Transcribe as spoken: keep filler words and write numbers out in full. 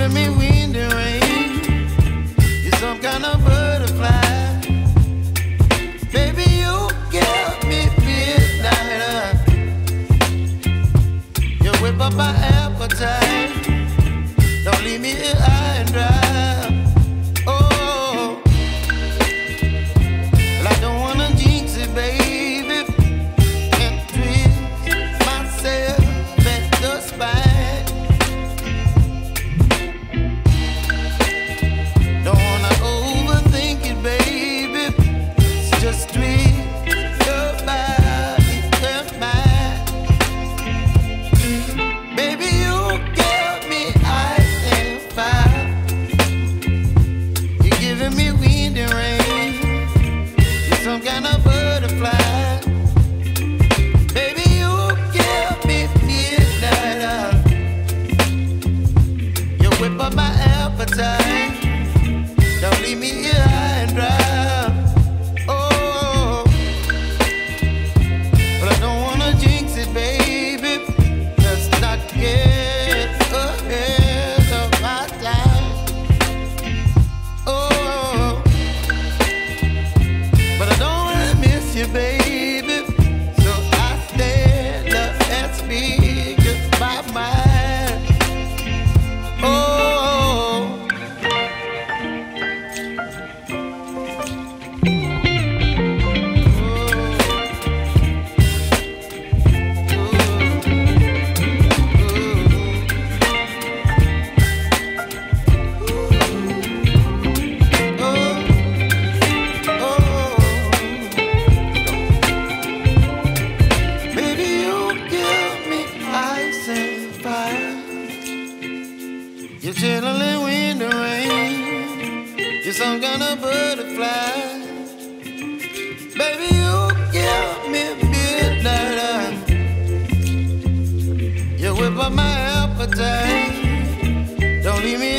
giving me wind and rain. You're some kind of butterfly. Baby, you give me midnight. You whip up my appetite. Don't leave me here high and dry. Oh, well, I don't wanna jinx it, baby. Can't twist myself at the spine. Don't wanna overthink it, baby. It's just twist your body and mine. Baby, you give me ice and fire. You're giving me wind and rain. You're some kind of butterfly. Baby, you give me midnight. You whip up my appetite. Don't leave me here high and dry. Oh, but I don't wanna jinx it, baby. Let's not get ahead of my time. Oh, but I don't wanna miss you, baby. So I stand up and speak my mind. Oh. You're chilling wind and rain. You're some kind of butterfly. Baby, you give me midnight. You whip up my appetite. Don't leave me